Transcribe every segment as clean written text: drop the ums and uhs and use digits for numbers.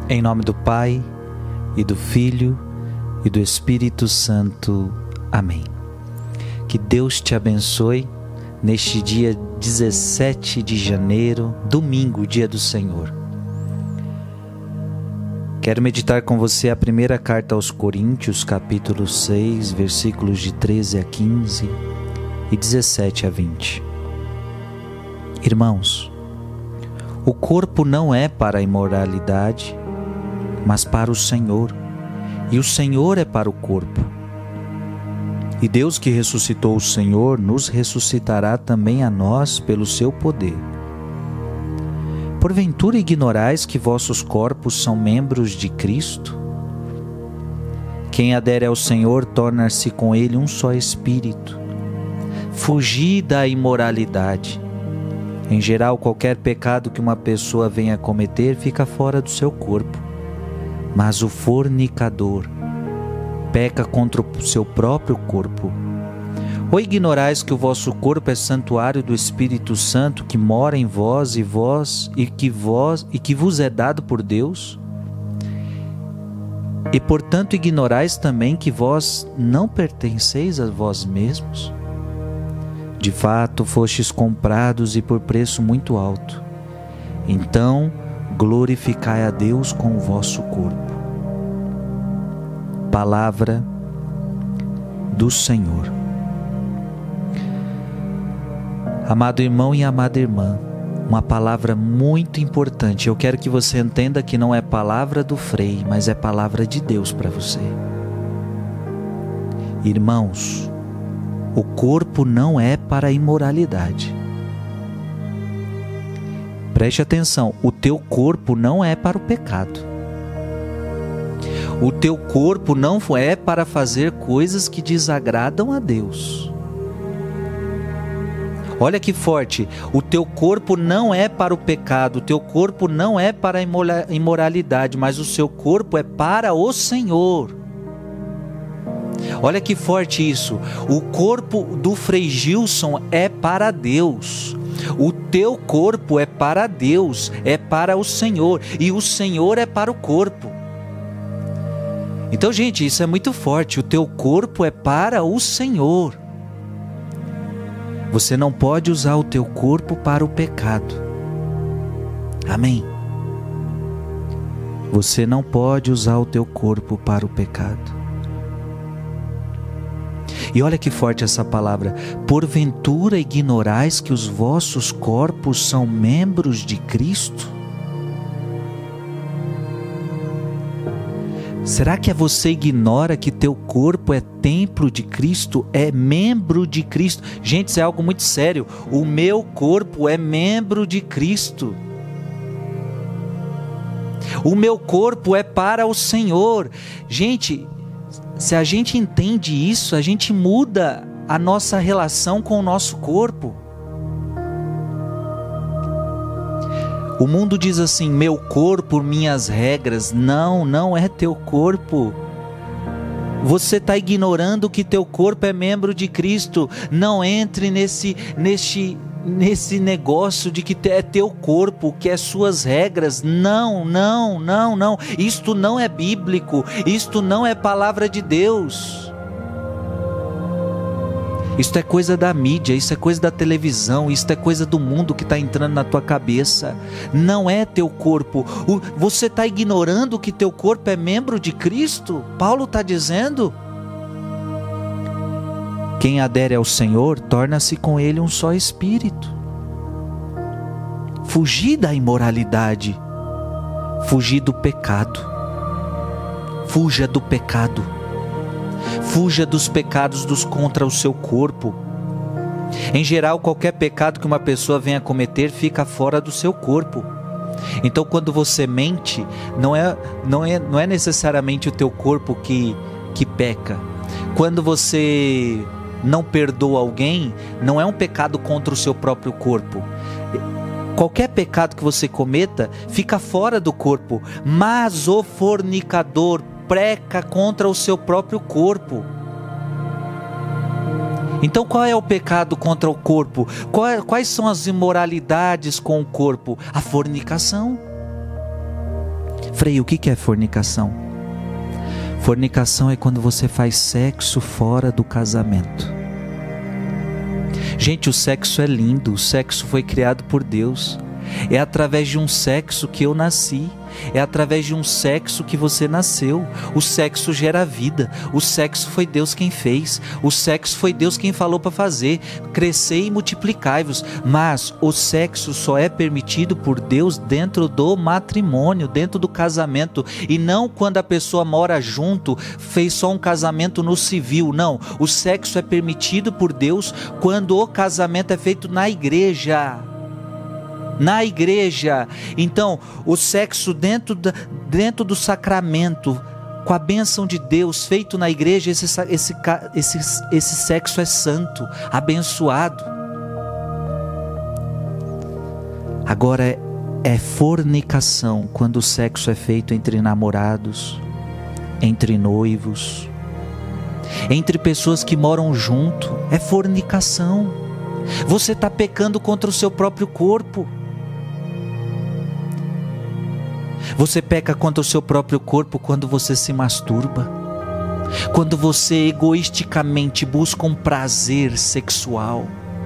Em nome do Pai, e do Filho, e do Espírito Santo. Amém. Que Deus te abençoe neste dia 17 de janeiro, domingo, dia do Senhor. Quero meditar com você a primeira carta aos Coríntios, capítulo 6, versículos de 13 a 15 e 17 a 20. Irmãos, o corpo não é para a imoralidade, mas para o Senhor, e o Senhor é para o corpo. E Deus que ressuscitou o Senhor, nos ressuscitará também a nós pelo seu poder. Porventura ignorais que vossos corpos são membros de Cristo? Quem adere ao Senhor torna-se com ele um só espírito. Fugi da imoralidade. Em geral, qualquer pecado que uma pessoa venha cometer fica fora do seu corpo. Mas o fornicador peca contra o seu próprio corpo. Ou ignorais que o vosso corpo é santuário do Espírito Santo que mora em vós e que vos é dado por Deus? E portanto ignorais também que vós não pertenceis a vós mesmos? De fato, fostes comprados e por preço muito alto. Então, glorificai a Deus com o vosso corpo. Palavra do Senhor. Amado irmão e amada irmã, uma palavra muito importante. Eu quero que você entenda que não é palavra do Frei, mas é palavra de Deus para você. Irmãos, o corpo não é para a imoralidade. Preste atenção, o teu corpo não é para o pecado. O teu corpo não é para fazer coisas que desagradam a Deus. Olha que forte, o teu corpo não é para o pecado, o teu corpo não é para a imoralidade, mas o seu corpo é para o Senhor. Olha que forte isso, o corpo do Frei Gilson é para Deus. O teu corpo é para Deus, é para o Senhor, e o Senhor é para o corpo. Então, gente, isso é muito forte, o teu corpo é para o Senhor. Você não pode usar o teu corpo para o pecado. Amém? Você não pode usar o teu corpo para o pecado. E olha que forte essa palavra. Porventura ignorais que os vossos corpos são membros de Cristo? Será que você ignora que teu corpo é templo de Cristo, é membro de Cristo? Gente, isso é algo muito sério. O meu corpo é membro de Cristo. O meu corpo é para o Senhor. Gente, se a gente entende isso, a gente muda a nossa relação com o nosso corpo. O mundo diz assim, meu corpo, minhas regras. Não, não é teu corpo. Você está ignorando que teu corpo é membro de Cristo. Não entre nesse negócio de que é teu corpo, que é suas regras. Não, não, não, não. Isto não é bíblico. Isto não é palavra de Deus. Isto é coisa da mídia, isso é coisa da televisão, isto é coisa do mundo que está entrando na tua cabeça. Não é teu corpo. Você está ignorando que teu corpo é membro de Cristo? Paulo está dizendo. Quem adere ao Senhor, torna-se com ele um só espírito. Fugir da imoralidade. Fugir do pecado. Fuja do pecado. Fuja dos pecados contra o seu corpo. Em geral, qualquer pecado que uma pessoa venha cometer fica fora do seu corpo. Então, quando você mente, não é necessariamente o teu corpo que peca. Quando você não perdoa alguém, não é um pecado contra o seu próprio corpo. Qualquer pecado que você cometa fica fora do corpo, mas o fornicador peca contra o seu próprio corpo. Então qual é o pecado contra o corpo? Quais são as imoralidades com o corpo? A fornicação. Frei, o que é fornicação? Fornicação é quando você faz sexo fora do casamento. Gente, o sexo é lindo, o sexo foi criado por Deus. É através de um sexo que eu nasci, é através de um sexo que você nasceu. O sexo gera vida, o sexo foi Deus quem fez, o sexo foi Deus quem falou para fazer, crescei e multiplicai-vos. Mas o sexo só é permitido por Deus dentro do matrimônio, dentro do casamento, e não quando a pessoa mora junto, fez só um casamento no civil. Não, o sexo é permitido por Deus quando o casamento é feito na igreja. Na igreja. Então, o sexo dentro do sacramento, com a bênção de Deus, feito na igreja, esse sexo é santo, abençoado. Agora é fornicação quando o sexo é feito entre namorados, entre noivos, entre pessoas que moram junto. É fornicação. Você está pecando contra o seu próprio corpo. Você peca contra o seu próprio corpo quando você se masturba, quando você egoisticamente busca um prazer sexual.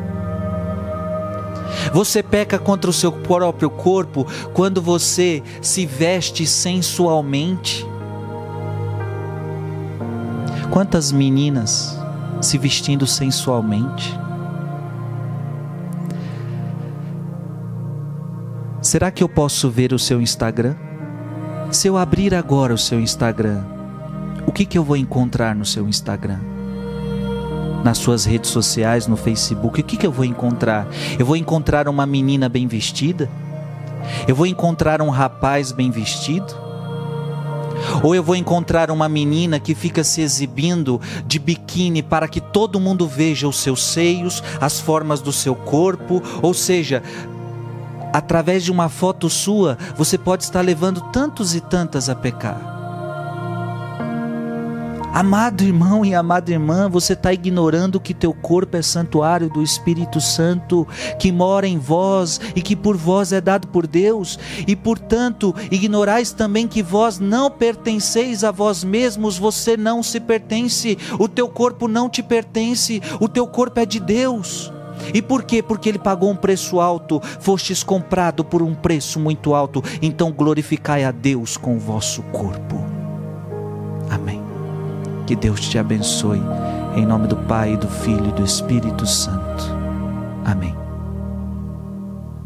Você peca contra o seu próprio corpo quando você se veste sensualmente. Quantas meninas se vestindo sensualmente? Será que eu posso ver o seu Instagram? Se eu abrir agora o seu Instagram, o que eu vou encontrar no seu Instagram? Nas suas redes sociais, no Facebook, o que eu vou encontrar? Eu vou encontrar uma menina bem vestida? Eu vou encontrar um rapaz bem vestido? Ou eu vou encontrar uma menina que fica se exibindo de biquíni para que todo mundo veja os seus seios, as formas do seu corpo? Ou seja, através de uma foto sua, você pode estar levando tantos e tantas a pecar. Amado irmão e amada irmã, você está ignorando que teu corpo é santuário do Espírito Santo, que mora em vós e que por vós é dado por Deus. E portanto, ignorais também que vós não pertenceis a vós mesmos, você não se pertence, o teu corpo não te pertence, o teu corpo é de Deus. E por quê? Porque Ele pagou um preço alto, fostes comprado por um preço muito alto, então glorificai a Deus com o vosso corpo. Amém. Que Deus te abençoe, em nome do Pai, do Filho e do Espírito Santo. Amém.